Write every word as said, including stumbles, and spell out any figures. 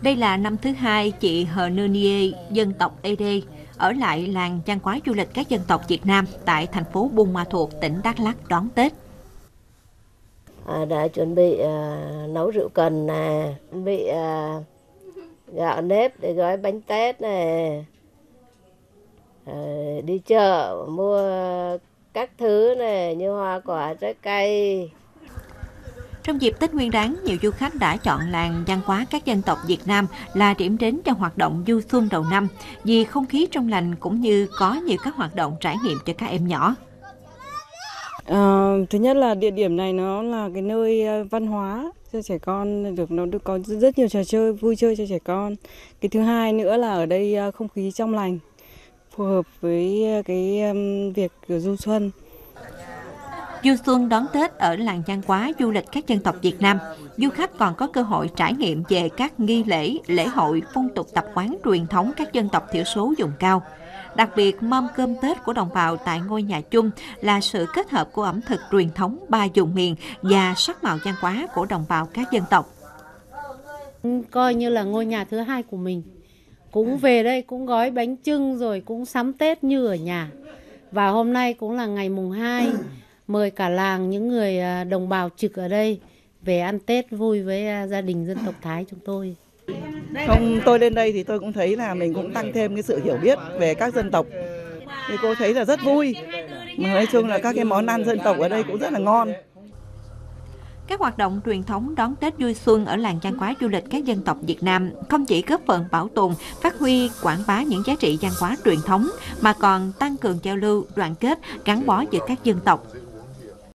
Đây là năm thứ hai chị Hờ Nơ Nie, dân tộc Ê Đê, ở lại làng văn hóa du lịch các dân tộc Việt Nam tại thành phố Buôn Ma Thuột, tỉnh Đắk Lắk đón Tết. À, đã chuẩn bị à, nấu rượu cần nè, chuẩn bị à, gạo nếp để gói bánh tét này, à, đi chợ mua các thứ này như hoa quả, trái cây. Trong dịp Tết Nguyên đán, nhiều du khách đã chọn làng văn hóa các dân tộc Việt Nam là điểm đến cho hoạt động du xuân đầu năm, vì không khí trong lành cũng như có nhiều các hoạt động trải nghiệm cho các em nhỏ. À, thứ nhất là địa điểm này nó là cái nơi văn hóa cho trẻ con, được nó được có rất nhiều trò chơi vui chơi cho trẻ con. Cái thứ hai nữa là ở đây không khí trong lành, phù hợp với cái việc du xuân. Du xuân đón Tết ở làng văn hóa du lịch các dân tộc Việt Nam, du khách còn có cơ hội trải nghiệm về các nghi lễ, lễ hội, phong tục tập quán truyền thống các dân tộc thiểu số vùng cao. Đặc biệt, mâm cơm Tết của đồng bào tại ngôi nhà chung là sự kết hợp của ẩm thực truyền thống ba vùng miền và sắc màu văn hóa của đồng bào các dân tộc. Coi như là ngôi nhà thứ hai của mình. Cũng về đây cũng gói bánh chưng rồi cũng sắm Tết như ở nhà. Và hôm nay cũng là ngày mùng hai, mời cả làng những người đồng bào trực ở đây về ăn Tết vui với gia đình dân tộc Thái chúng tôi. Không, tôi lên đây thì tôi cũng thấy là mình cũng tăng thêm cái sự hiểu biết về các dân tộc. Thì cô thấy là rất vui. Mà nói chung là các cái món ăn dân tộc ở đây cũng rất là ngon. Các hoạt động truyền thống đón Tết vui xuân ở làng văn hóa du lịch các dân tộc Việt Nam không chỉ góp phần bảo tồn, phát huy, quảng bá những giá trị văn hóa truyền thống, mà còn tăng cường giao lưu, đoàn kết, gắn bó giữa các dân tộc.